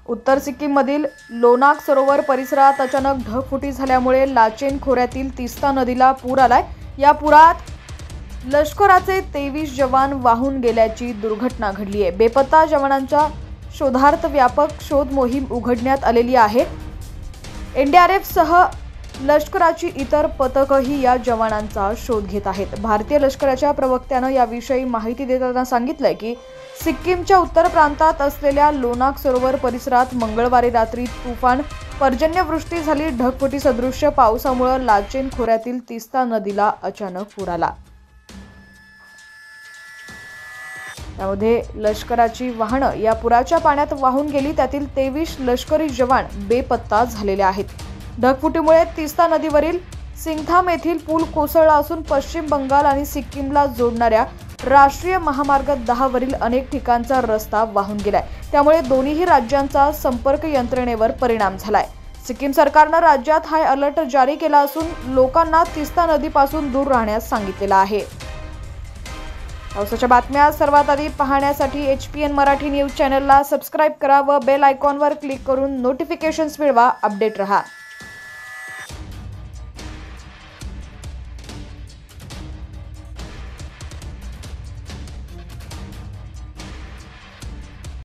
उत्तर सिक्कीममधील लोनाक सरोवर परिसरात अचानक ढगफुटी झाल्यामुळे लाचेन खोऱ्यातील तीस्ता नदीला पूर आलाय। या पुरात लष्कराचे 23 जवान वाहून गेल्याची दुर्घटना घडली आहे। बेपत्ता जवानांच्या शोधार्थ व्यापक शोध मोहीम उघडण्यात आलेली आहे। एनडीआरएफ सह लष्कराची इतर पथकही या जवानांचा शोध घेत आहेत। भारतीय लष्कराच्या प्रवक्त्यानं याविषयी माहिती देताना सांगितलंय की सिक्कीमच्या उत्तर प्रांतात असलेल्या लोनाक सरोवर परिसरात मंगळवारी रात्री तुफान पर्जन्यवृष्टी झाली। ढगफुटी सदृश्य पावसामुळे लाचेन खोऱ्यातील तीस्ता नदीला अचानक पूर आला। त्यामध्ये लष्कराची वाहनं या पुराच्या पाण्यात वाहून गेली। त्यातील 23 लष्करी जवान बेपत्ता झालेले आहेत। ढगफुटीमुळे तीस्ता नदीवरील सिंगथाम येथील पूल कोसळला असून पश्चिम बंगाल आणि सिक्कीमला जोडणाऱ्या राष्ट्रीय महामार्ग 10 वरील अनेक ठिकाणचा रस्ता वाहून गेलाय। त्यामुळे दोन्ही राज्यांचा संपर्क यंत्रणेवर परिणाम झालाय। सिक्कीम सरकारनं राज्यात हाय अलर्ट जारी केला असून लोकांना तीस्ता नदीपासून दूर राहण्यास सांगितलेलं आहे। पावसाच्या बातम्या सर्वात आधी पाहण्यासाठी HPN मराठी न्यूज चॅनलला सबस्क्राईब करा व बेल आयकॉनवर क्लिक करून नोटिफिकेशन्स मिळवा। अपडेट रहा।